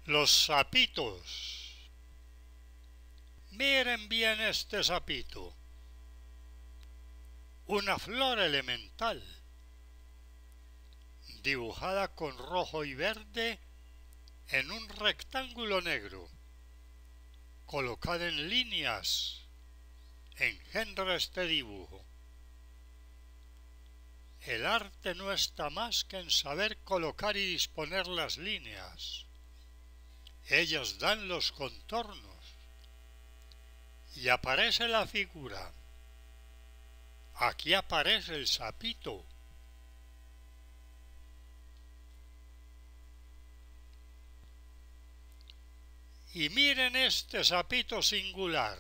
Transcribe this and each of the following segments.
Los sapitos. Miren bien este sapito. Una flor elemental, dibujada con rojo y verde en un rectángulo negro, colocada en líneas, engendra este dibujo. El arte no está más que en saber colocar y disponer las líneas. Ellas dan los contornos y aparece la figura. Aquí aparece el sapito. Y miren este sapito singular,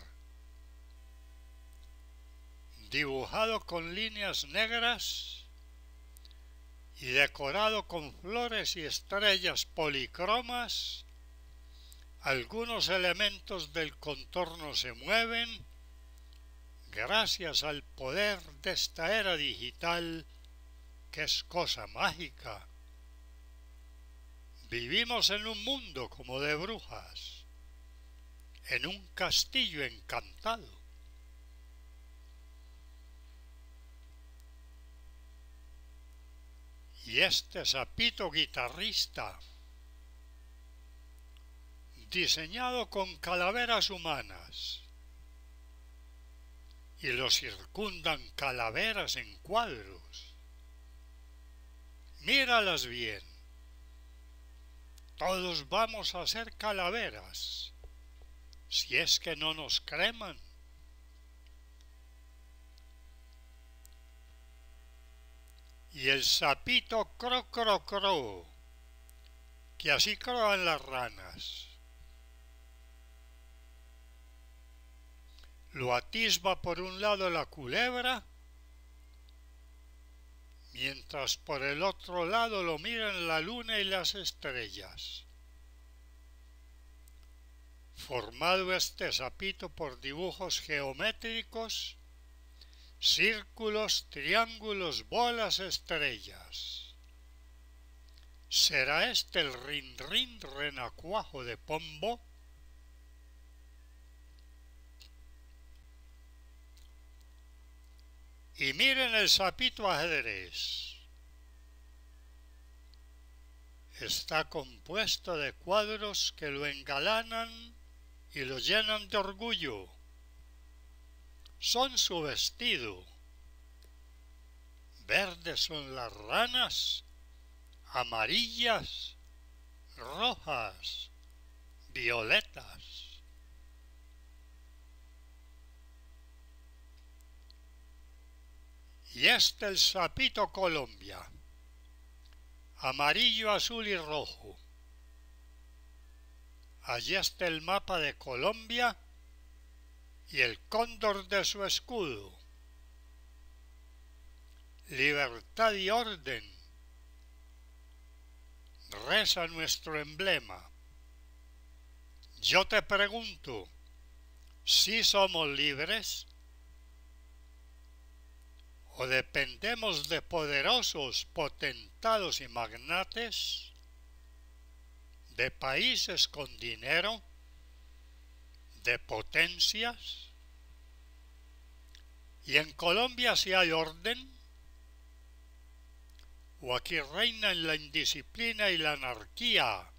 dibujado con líneas negras y decorado con flores y estrellas policromas. Algunos elementos del contorno se mueven gracias al poder de esta era digital, que es cosa mágica. Vivimos en un mundo como de brujas, en un castillo encantado. Y este sapito guitarrista, diseñado con calaveras humanas, y lo circundan calaveras en cuadros. Míralas bien. Todos vamos a ser calaveras, si es que no nos creman. Y el sapito cro, cro, cro, que así croan las ranas. Lo atisba por un lado la culebra, mientras por el otro lado lo miran la luna y las estrellas. Formado este sapito por dibujos geométricos, círculos, triángulos, bolas, estrellas. ¿Será este el rin-rin renacuajo de Pombo? Y miren el sapito ajedrez. Está compuesto de cuadros que lo engalanan y lo llenan de orgullo. Son su vestido. Verdes son las ranas, amarillas, rojas, violetas. Y este el sapito Colombia, amarillo, azul y rojo. Allí está el mapa de Colombia y el cóndor de su escudo. Libertad y orden, reza nuestro emblema. Yo te pregunto, ¿sí somos libres? ¿O dependemos de poderosos, potentados y magnates? ¿De países con dinero? ¿De potencias? ¿Y en Colombia si hay orden? ¿O aquí reinan la indisciplina y la anarquía?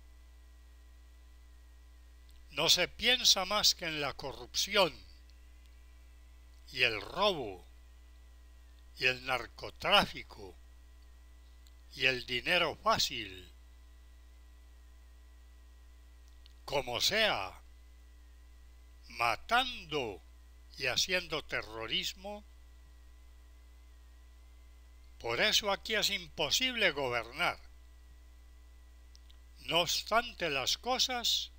No se piensa más que en la corrupción y el robo y el narcotráfico y el dinero fácil. Como sea, matando y haciendo terrorismo. Por eso aquí es imposible gobernar. No obstante las cosas,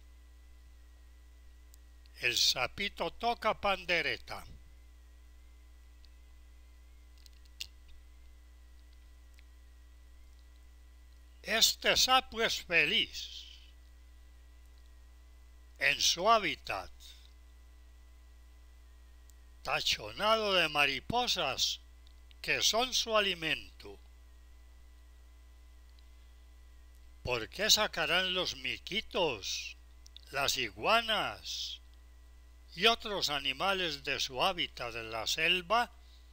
el sapito toca pandereta. Este sapo es feliz en su hábitat, tachonado de mariposas que son su alimento. ¿Por qué sacarán los miquitos, las iguanas y otros animales de su hábitat en la selva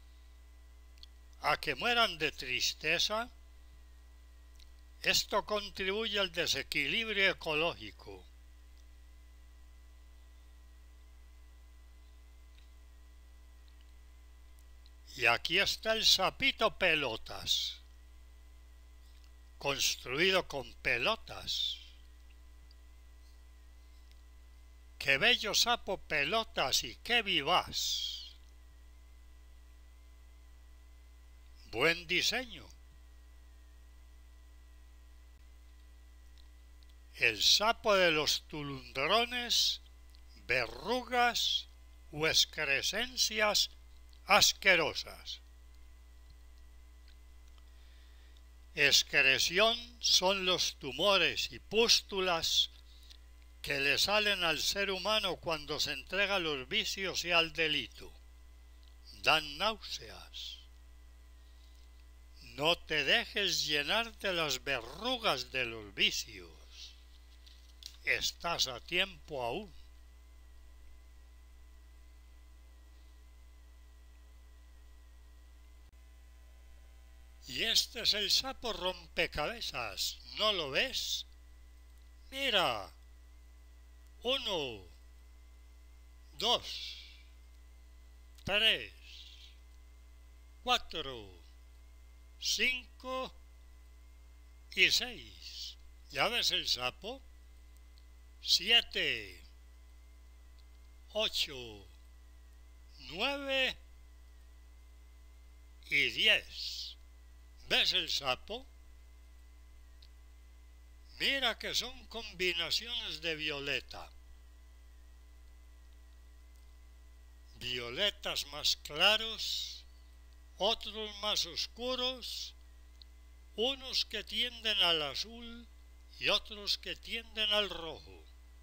a que mueran de tristeza? Esto contribuye al desequilibrio ecológico. Y aquí está el sapito pelotas, construido con pelotas. ¡Qué bello sapo pelotas y qué vivaz! Buen diseño. El sapo de los tulundrones, verrugas u excrescencias asquerosas. Excreción son los tumores y pústulas que le salen al ser humano cuando se entrega a los vicios y al delito. Dan náuseas. No te dejes llenar de las verrugas de los vicios. Estás a tiempo aún. Y este es el sapo rompecabezas, ¿no lo ves? Mira, 1, 2, 3, 4, 5 y 6. ¿Ya ves el sapo? 7, 8, 9 y 10. ¿Ves el sapo? Mira que son combinaciones de violeta. Violetas más claros, otros más oscuros, unos que tienden al azul y otros que tienden al rojo.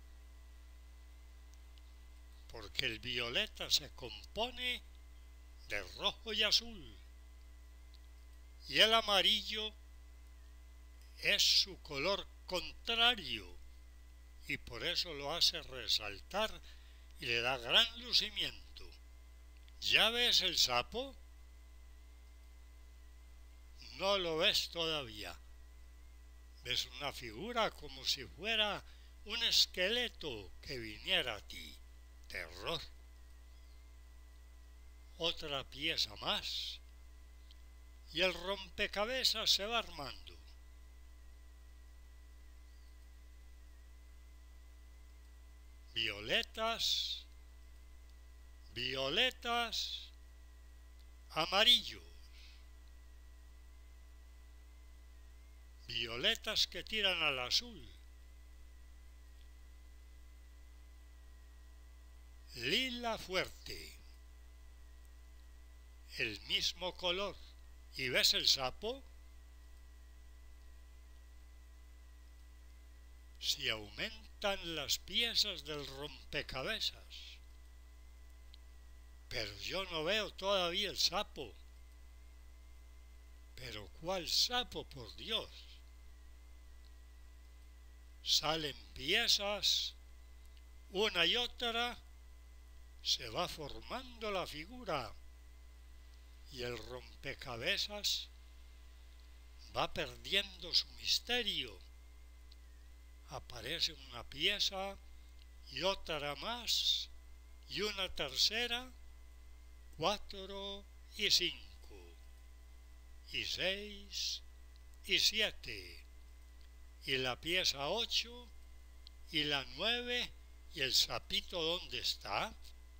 Porque el violeta se compone de rojo y azul, y el amarillo es su color contrario, y por eso lo hace resaltar y le da gran lucimiento. ¿Ya ves el sapo? No lo ves todavía. Ves una figura como si fuera un esqueleto que viniera a ti. Terror. Otra pieza más. Y el rompecabezas se va armando. Violetas, violetas, amarillos. Violetas que tiran al azul. Lila fuerte. El mismo color. ¿Y ves el sapo? Si aumentan las piezas del rompecabezas. Pero yo no veo todavía el sapo. ¿Pero cuál sapo, por Dios? Salen piezas, una y otra, se va formando la figura y el rompecabezas va perdiendo su misterio. Aparece una pieza y otra más y una tercera, 4 y 5 y 6 y 7 y la pieza 8 y la 9 y el sapito ¿dónde está?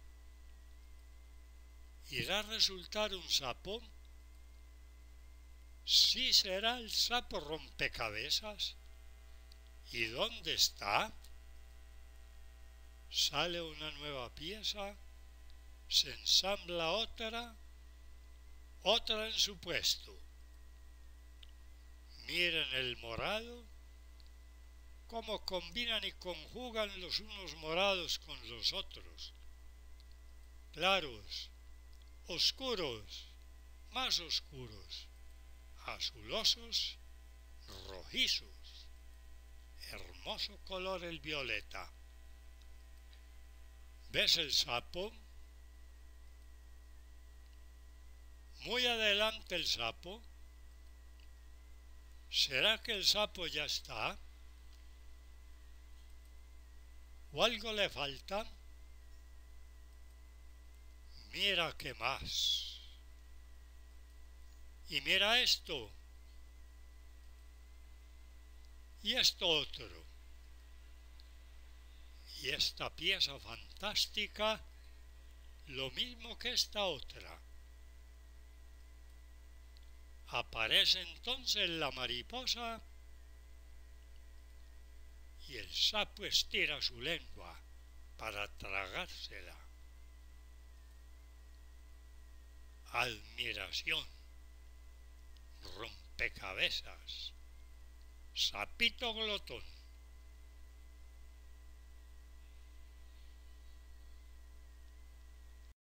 ¿Irá a resultar un sapo? Sí será el sapo rompecabezas. ¿Y dónde está? Sale una nueva pieza, se ensambla otra en su puesto. Miren el morado, cómo combinan y conjugan los unos morados con los otros. Claros, oscuros, más oscuros, azulosos, rojizos. hermoso color el violeta. ¿Ves el sapo? Muy adelante el sapo. ¿Será que el sapo ya está? ¿O algo le falta? Mira qué más. Y mira esto. Y esto otro. Y esta pieza fantástica, lo mismo que esta otra. Aparece entonces la mariposa y el sapo estira su lengua para tragársela. Admiración, rompecabezas, sapito glotón.